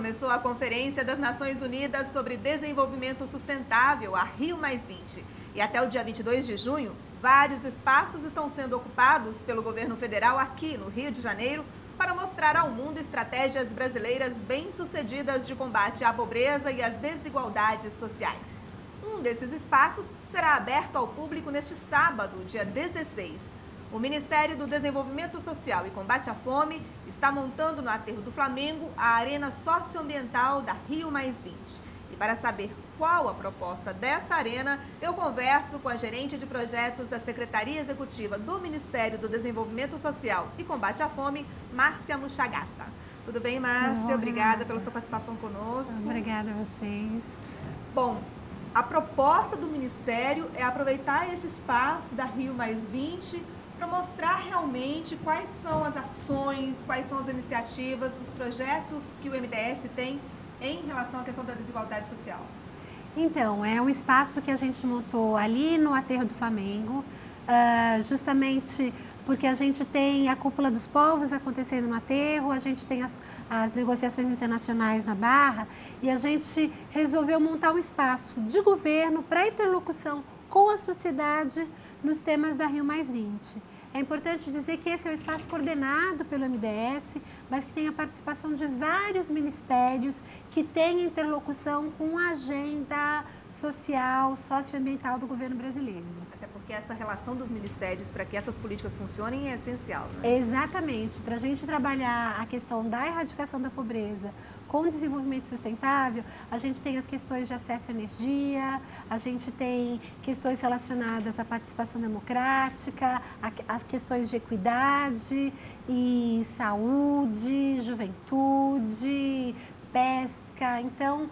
começou a Conferência das Nações Unidas sobre Desenvolvimento Sustentável, a Rio+20. E até o dia 22 de junho, vários espaços estão sendo ocupados pelo governo federal aqui no Rio de Janeiro para mostrar ao mundo estratégias brasileiras bem-sucedidas de combate à pobreza e às desigualdades sociais. Um desses espaços será aberto ao público neste sábado, dia 16. O Ministério do Desenvolvimento Social e Combate à Fome está montando no Aterro do Flamengo a Arena Socioambiental da Rio+20. E para saber qual a proposta dessa arena, eu converso com a gerente de projetos da Secretaria Executiva do Ministério do Desenvolvimento Social e Combate à Fome, Márcia Muchagata. Tudo bem, Márcia? Obrigada pela sua participação conosco. Obrigada a vocês. Bom, a proposta do Ministério é aproveitar esse espaço da Rio+20 para mostrar realmente quais são as ações, quais são as iniciativas, os projetos que o MDS tem em relação à questão da desigualdade social. Então, é um espaço que a gente montou ali no Aterro do Flamengo, justamente porque a gente tem a Cúpula dos Povos acontecendo no Aterro, a gente tem as negociações internacionais na Barra, e a gente resolveu montar um espaço de governo para interlocução com a sociedade nos temas da Rio+20. É importante dizer que esse é um espaço coordenado pelo MDS, mas que tem a participação de vários ministérios que têm interlocução com a agenda social, socioambiental do governo brasileiro. Até porque essa relação dos ministérios para que essas políticas funcionem é essencial, né? Exatamente. Para a gente trabalhar a questão da erradicação da pobreza com desenvolvimento sustentável, a gente tem as questões de acesso à energia, a gente tem questões relacionadas à participação democrática, as questões de equidade e saúde, juventude, pesca. Então,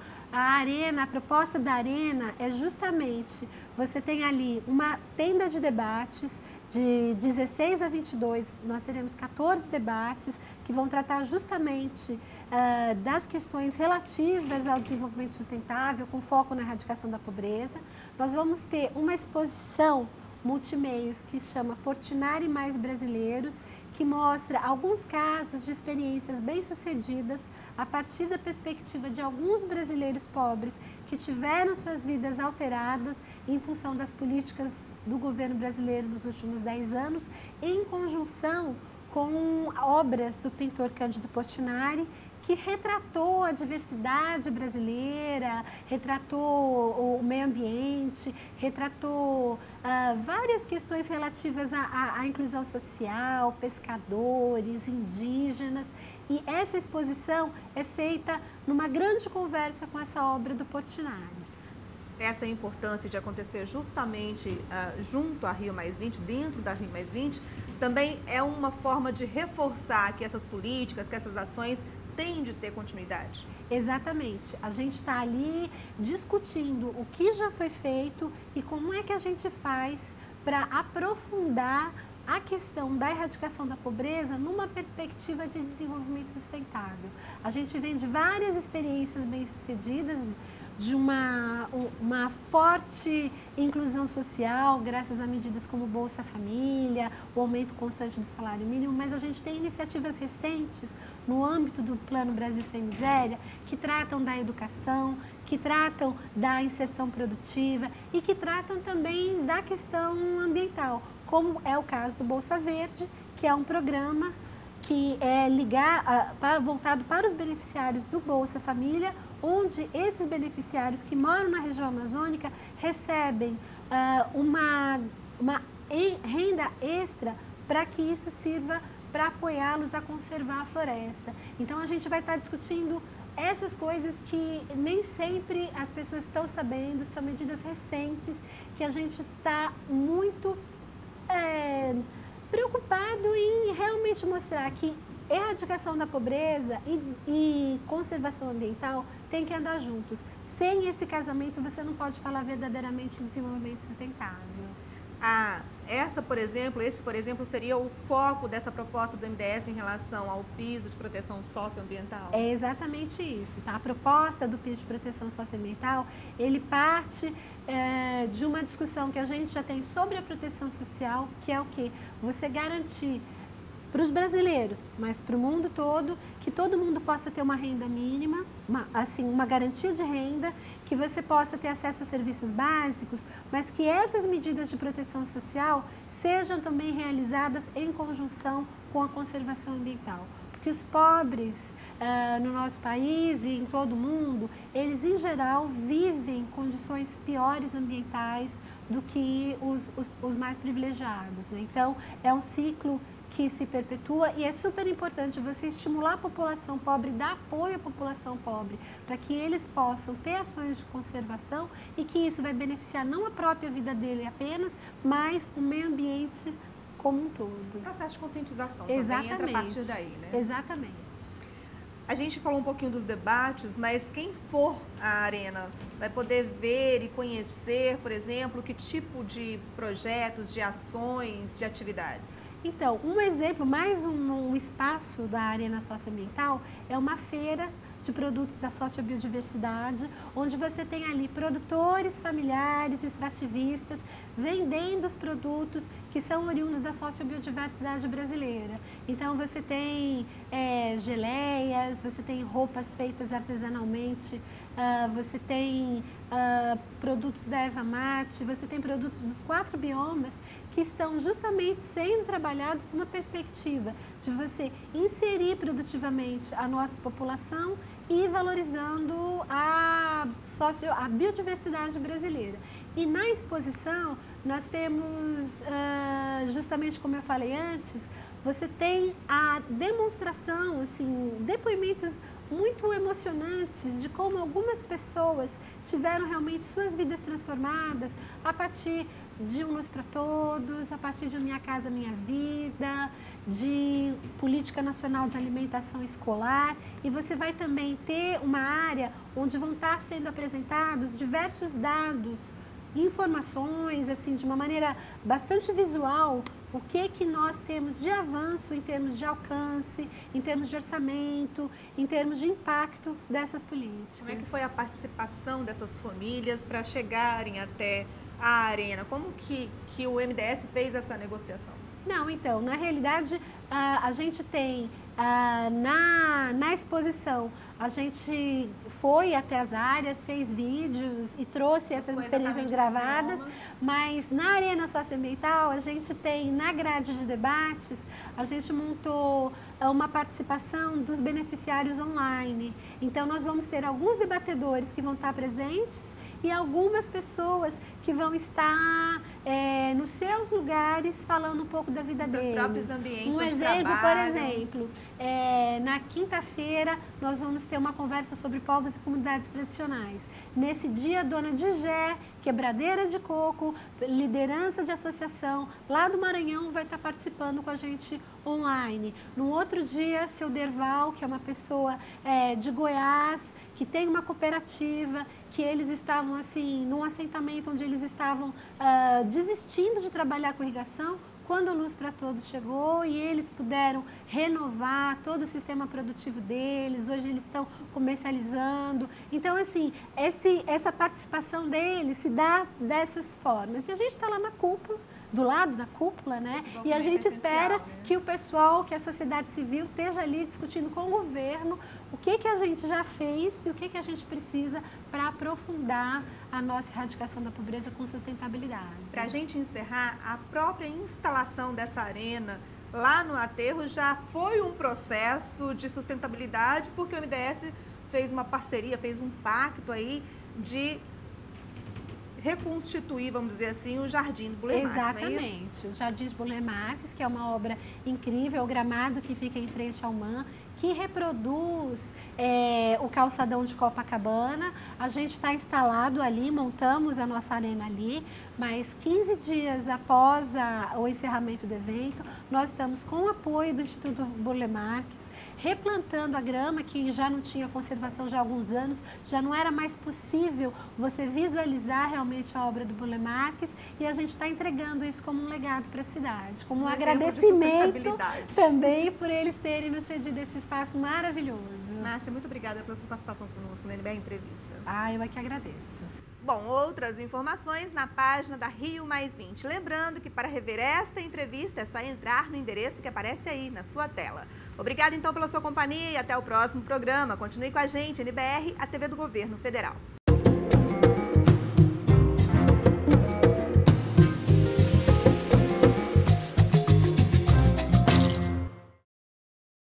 a proposta da arena é justamente, você tem ali uma tenda de debates, de 16 a 22, nós teremos 14 debates que vão tratar justamente das questões relativas ao desenvolvimento sustentável, com foco na erradicação da pobreza. Nós vamos ter uma exposição multimeios que chama Portinari Mais Brasileiros, que mostra alguns casos de experiências bem-sucedidas a partir da perspectiva de alguns brasileiros pobres que tiveram suas vidas alteradas em função das políticas do governo brasileiro nos últimos 10 anos, em conjunção com obras do pintor Cândido Portinari, que retratou a diversidade brasileira, retratou o meio ambiente, retratou várias questões relativas à inclusão social, pescadores, indígenas. E essa exposição é feita numa grande conversa com essa obra do Portinari. Essa importância de acontecer justamente junto à Rio+20, dentro da Rio+20, também é uma forma de reforçar que essas políticas, que essas ações têm de ter continuidade. Exatamente. A gente está ali discutindo o que já foi feito e como é que a gente faz para aprofundar a questão da erradicação da pobreza numa perspectiva de desenvolvimento sustentável. A gente vem de várias experiências bem-sucedidas, de uma forte inclusão social, graças a medidas como Bolsa Família, o aumento constante do salário mínimo, mas a gente tem iniciativas recentes no âmbito do Plano Brasil Sem Miséria, que tratam da educação, que tratam da inserção produtiva e que tratam também da questão ambiental, como é o caso do Bolsa Verde, que é um programa que é voltado para os beneficiários do Bolsa Família, onde esses beneficiários que moram na região amazônica recebem uma renda extra para que isso sirva para apoiá-los a conservar a floresta. Então, a gente vai estar discutindo essas coisas que nem sempre as pessoas estão sabendo, são medidas recentes que a gente está muito preocupado em realmente mostrar que erradicação da pobreza e conservação ambiental tem que andar juntos. Sem esse casamento, você não pode falar verdadeiramente em desenvolvimento sustentável. Esse, por exemplo, seria o foco dessa proposta do MDS em relação ao piso de proteção socioambiental? É exatamente isso, tá? A proposta do piso de proteção socioambiental, ele parte de uma discussão que a gente já tem sobre a proteção social, que é o quê? Você garantir para os brasileiros, mas para o mundo todo, que todo mundo possa ter uma renda mínima, uma garantia de renda, que você possa ter acesso a serviços básicos, mas que essas medidas de proteção social sejam também realizadas em conjunção com a conservação ambiental. Porque os pobres no nosso país e em todo o mundo, eles em geral vivem condições piores ambientais do que os mais privilegiados, né? Então, é um ciclo que se perpetua e é super importante você estimular a população pobre, dar apoio à população pobre, para que eles possam ter ações de conservação e que isso vai beneficiar não a própria vida dele apenas, mas o meio ambiente como um todo. O processo de conscientização Exatamente. Também entra a partir daí, né? Exatamente. A gente falou um pouquinho dos debates, mas quem for à arena vai poder ver e conhecer, por exemplo, que tipo de projetos, de ações, de atividades? Então, um exemplo, mais um espaço da Arena Socioambiental é uma feira de produtos da sociobiodiversidade, onde você tem ali produtores familiares, extrativistas, vendendo os produtos que são oriundos da sociobiodiversidade brasileira. Então, você tem geleias, você tem roupas feitas artesanalmente, você tem produtos da Eva Mate, você tem produtos dos 4 biomas que estão justamente sendo trabalhados numa perspectiva de você inserir produtivamente a nossa população e valorizando a biodiversidade brasileira. E na exposição, nós temos, justamente como eu falei antes, você tem a demonstração, assim, depoimentos muito emocionantes de como algumas pessoas tiveram realmente suas vidas transformadas a partir de um Luz para Todos, a partir de Minha Casa Minha Vida, de Política Nacional de Alimentação Escolar, e você vai também ter uma área onde vão estar sendo apresentados diversos dados, informações, assim, de uma maneira bastante visual, o que nós temos de avanço em termos de alcance, em termos de orçamento, em termos de impacto dessas políticas. Como é que foi a participação dessas famílias para chegarem até a arena? Como que o MDS fez essa negociação? Não, então, na realidade, a gente tem, na exposição, a gente foi até as áreas, fez vídeos e trouxe essas experiências gravadas, mas na Arena Socioambiental, a gente tem, na grade de debates, a gente montou uma participação dos beneficiários online. Então, nós vamos ter alguns debatedores que vão estar presentes e algumas pessoas que vão estar nos seus lugares falando um pouco da vida deles. Seus próprios ambientes de trabalho. Por exemplo, na quinta-feira nós vamos ter uma conversa sobre povos e comunidades tradicionais. Nesse dia, Dona Digé, quebradeira de coco, liderança de associação, lá do Maranhão, vai estar participando com a gente online. No outro dia, seu Derval, que é uma pessoa de Goiás, que tem uma cooperativa, que eles estavam assim, num assentamento onde eles estavam desistindo de trabalhar com irrigação, quando a Luz para Todos chegou e eles puderam renovar todo o sistema produtivo deles, hoje eles estão comercializando. Então, assim, essa participação deles se dá dessas formas. E a gente está lá na cúpula, do lado da cúpula, né? E a gente espera que o pessoal, que a sociedade civil esteja ali discutindo com o governo o que a gente já fez e o que a gente precisa para aprofundar a nossa erradicação da pobreza com sustentabilidade. Para a gente encerrar, a própria instalação dessa arena lá no aterro já foi um processo de sustentabilidade, porque o MDS fez uma parceria, fez um pacto aí de reconstituir, vamos dizer assim, o Jardim do Burle Marx. Exatamente, o Jardim do Burle Marx, que é uma obra incrível, o gramado que fica em frente ao MAN, que reproduz o calçadão de Copacabana. A gente está instalado ali, montamos a nossa arena ali, mas 15 dias após o encerramento do evento, nós estamos com o apoio do Instituto Burle Marx, replantando a grama, que já não tinha conservação já há alguns anos, já não era mais possível você visualizar realmente a obra do Burle Marx, e a gente está entregando isso como um legado para a cidade, como um agradecimento também por eles terem nos cedido esse espaço maravilhoso. Márcia, muito obrigada pela sua participação conosco na NBR Entrevista. Eu é que agradeço. Bom, outras informações na página da Rio+20. Lembrando que para rever esta entrevista é só entrar no endereço que aparece aí na sua tela. Obrigada então pela sua companhia e até o próximo programa. Continue com a gente, NBR, a TV do Governo Federal.